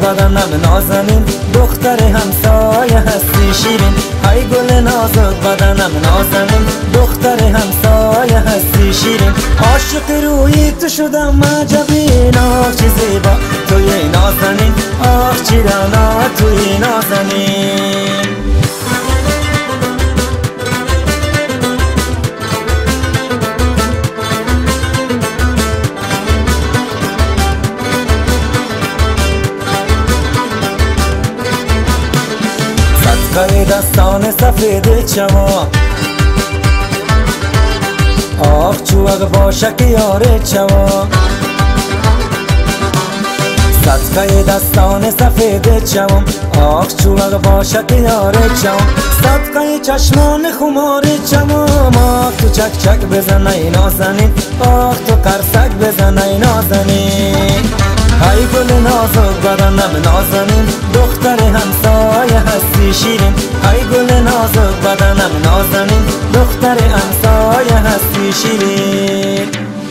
بدنم نازنین، دختر همسایه هستی شیرین. ای گل نازک بدنم نازنین، دختر همسایه هستی شیرین. عاشق روی تو شدم عجبین، آخ چه زیبا توی نازنین، آخ چه رعنا توی نازنین. صدقه دستان سفید چما، آخ چوغ باشه که یار چما. صدقه دستان سفید چما، آخ چوغ باشه که یار چما. صدقه چشمان خمار چما، آخ تو چک چک بزن ای نازنین، آخ تو قرصک بزن ای نازنین. ای گل نازک بدنم نازنین، دختر همسایه هستی شیرین. ای گل نازک بدنم نازنین، دختر همسایه هستی شیرین.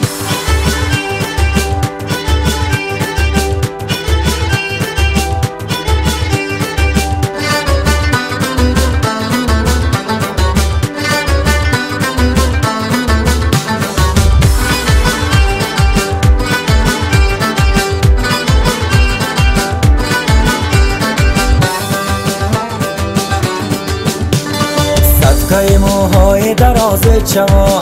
صدقه موهای دراز چما،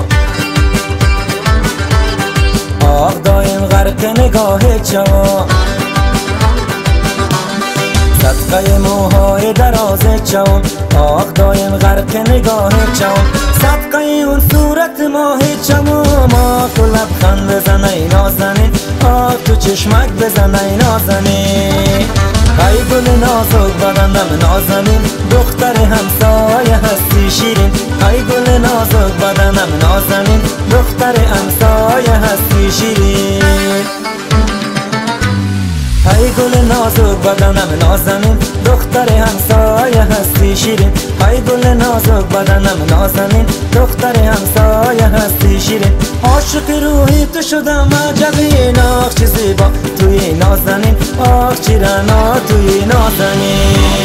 آخ دایم غرق نگاه چما. صدقه موهای دراز چما، آخ دایم غرق نگاه چما. صدقه اون صورت ماه چما، آخ تو لبخند بزن ای نازنین، آخ تو چشمک بزن ای نازنین. ای گل نازک بدنم نازنین، دختر همسایه هستی شیرین. ای گل نازک بدنم نازنین، دختر همسایه هستی شیرین. ای گل نازک بدنم نازنین، دختر همسایه هستی شیرین. ای گل نازک بدنم نازنین، دختر همسایه هستی شیرین. عاشق روحی تو شدم عجبین، آخ چه زیبا توی نازنین، آخ چه رعنا توی نازنین.